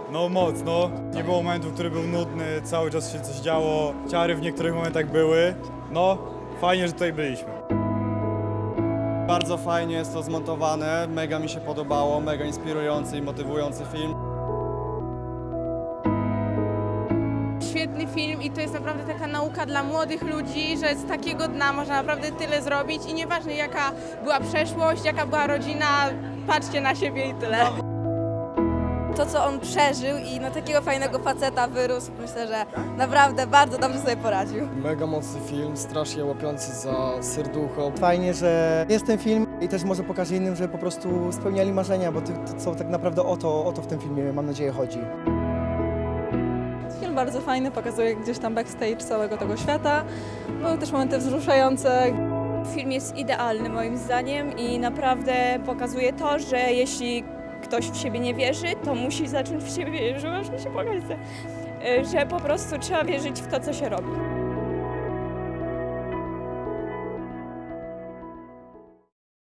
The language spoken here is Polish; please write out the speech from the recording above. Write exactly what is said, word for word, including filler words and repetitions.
No mocno. Nie było momentu, który był nudny, cały czas się coś działo. Ciary w niektórych momentach były. No, fajnie, że tutaj byliśmy. Bardzo fajnie jest to zmontowane, mega mi się podobało, mega inspirujący i motywujący film. Świetny film i to jest naprawdę taka nauka dla młodych ludzi, że z takiego dna można naprawdę tyle zrobić i nieważne jaka była przeszłość, jaka była rodzina, patrzcie na siebie i tyle. To, co on przeżył i na takiego fajnego faceta wyrósł, myślę, że naprawdę bardzo dobrze sobie poradził. Mega mocny film, strasznie łapiący za serducho. Fajnie, że jest ten film i też może pokaże innym, że po prostu spełniali marzenia, bo to, to co tak naprawdę o to, o to w tym filmie, mam nadzieję, chodzi. Film bardzo fajny, pokazuje gdzieś tam backstage całego tego świata. Były też momenty wzruszające. Film jest idealny moim zdaniem i naprawdę pokazuje to, że jeśli ktoś w siebie nie wierzy, to musi zacząć w siebie wierzyć, że aż mi się pokaże, że po prostu trzeba wierzyć w to, co się robi.